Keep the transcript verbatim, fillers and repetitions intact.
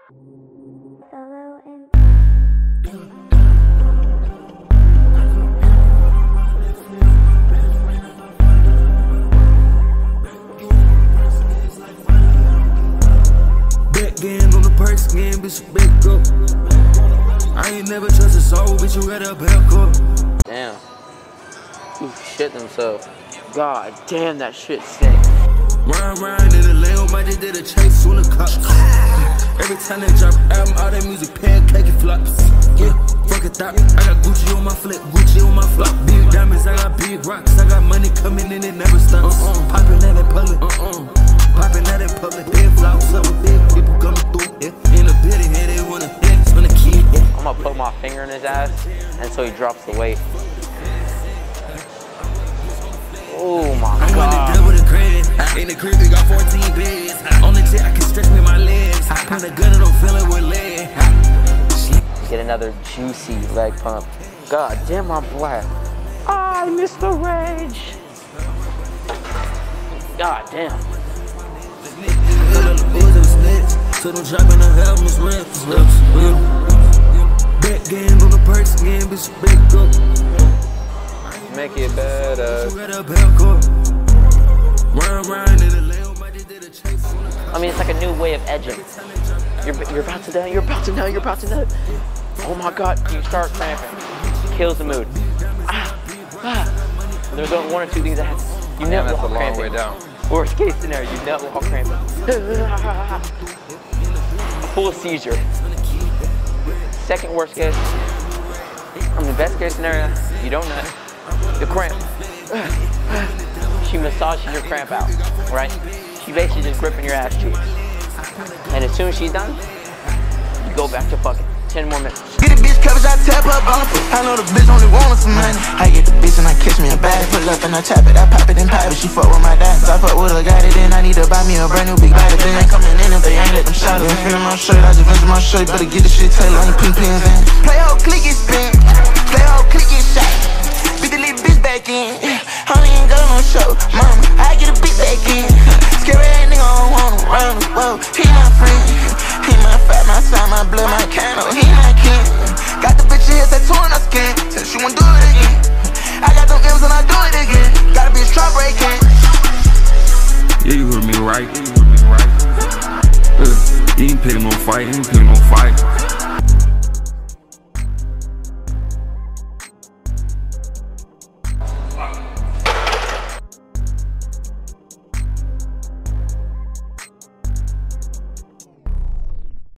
Solo and back again on the perks again, bitch, back up. I ain't never trust a soul, bitch, you got a back up. Damn. Who shit themselves? God damn, that shit stinks. Run, run in the lane, my just did a chase on the cops. Every time they drop an album, all that music pancake and flops. Yeah, fuck it, thought. I got Gucci on my flip, Gucci on my flop. Big diamonds, I got big rocks. I got money coming in, it never stops. Uh-uh. Popping out in public, uh-uh. Popping out in public, big flops. Some big people coming through, yeah. In the building, here they wanna hit, on the key, yeah. I'm gonna put my finger in his ass until he drops the weight. Oh my I'm god. on the double the crib. In the crib, we got fourteen beds. On the jet, I can stretch me my legs. Put a gun and I'm feeling with leg. Get another juicy leg pump. God damn, I'm black. I miss the rage. God damn. So don't drop in the helmets, rips, lips. Back game on the perks again, bitch, back up. Make it better. I mean, it's like a new way of edging. You're, you're about to know, you're about to know, you're about to know. Oh my god, you start cramping. Kills the mood. Ah, ah. There's only one or two things that happen. You never walk cramping. Way down. Worst case scenario, you never walk cramping. A full seizure. Second worst case. I mean, best case scenario, you don't know. The cramp. She massages your cramp out, right? She basically just gripping your ass cheeks. And as soon as she's done, you go back to fucking ten more minutes. Get a bitch coverage, I tap up on her. I know the bitch only want some money. I get the bitch and I catch me a bag. Pull up and I tap it, I pop it and pop it. She fuck with my dad. I fuck with her, got it in. I need to buy me a brand new big body. They ain't coming in if they ain't let them shot it. Feeling my shirt, I just venture my shirt. Better get the shit tailored on the pink pins in. Play whole click it spin. Play whole click it shot. Beat the little bitch back in. Honey ain't got no show. Mama, I get a beat back in. Scary ass nigga, I don't want him round the world. He my friend. He my fat, my side, my blood, my candle. He my king. Got the bitch here tattooing her skin. Said she won't do it again. I got them M's and I do it again. Got a bitch trap breaking. Yeah, you heard me right. You heard me right. Uh, you ain't picking no fight. You ain't picking no fight.